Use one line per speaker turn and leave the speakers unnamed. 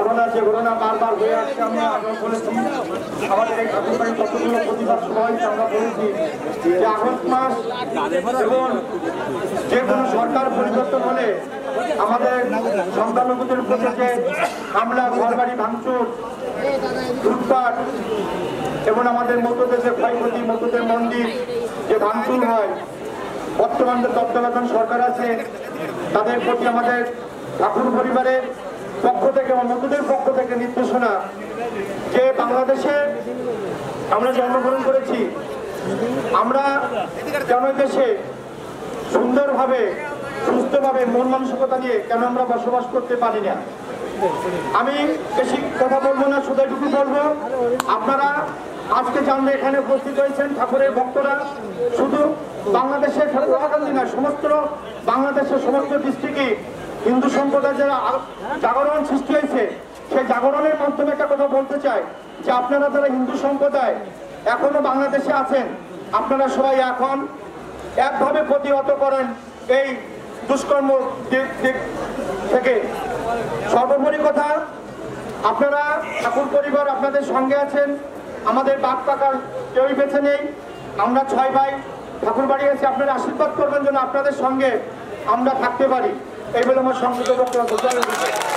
ঘটনা যে ঘটনা বারবার হয়ে আসছে আমরা বলেছি, আমাদের এই ঠাকুরবাড়ির কতগুলো প্রতিবাদ সভা হয়েছে, আমরা বলেছি যে আগস্ট মাস এবং যে কোনো সরকার পরিবর্তন হলে আমাদের সংখ্যালঘুদের উপর যে হামলা, ঘরবাড়ি ভাঙচুর, লুটপাট এবং আমাদের মধ্যদেশের ক্ষয়ক্ষতি, মধ্যদের মন্দির যে ভাঙচুর হয়, বর্তমান যে তত্ত্বাবধান সরকার আছে তাদের প্রতি আমাদের ঠাকুর পরিবারের পক্ষ থেকে এবং মধ্যদের পক্ষ থেকে নির্দেশনা যে বাংলাদেশে আমরা জন্মগ্রহণ করেছি, আমরা যেন দেশে সুন্দরভাবে সুস্থভাবে মন মানসিকতা নিয়ে কেন আমরা বসবাস করতে পারি না। আমি বেশি কথা বলবো না, শুধু এটুকু বলবো, আপনারা আজকে জানলে এখানে উপস্থিত হয়েছেন ঠাকুরের ভক্তরা, শুধু বাংলাদেশের নোয়াখালী না, সমস্ত বাংলাদেশের সমস্ত ডিস্ট্রিক্টে হিন্দু সম্প্রদায়ের যারা জাগরণ সৃষ্টি হয়েছে, সেই জাগরণের মাধ্যমে একটা কথা বলতে চাই যে আপনারা যারা হিন্দু সম্প্রদায় এখনো বাংলাদেশে আছেন, আপনারা সবাই এখন একভাবে প্রতিহত করেন এই দুষ্কর্ম থেকে। সর্বোপরি কথা, আপনারা ঠাকুর পরিবার আপনাদের সঙ্গে আছেন, আমাদের বাপ কাকার কেউই বেঁচে নেই, আমরা 6 ভাই ঠাকুর বাড়ি এসে আপনারা আশীর্বাদ করবেন যেন আপনাদের সঙ্গে আমরা থাকতে পারি। এই বলে আমার সংক্ষিপ্ত বক্তব্য।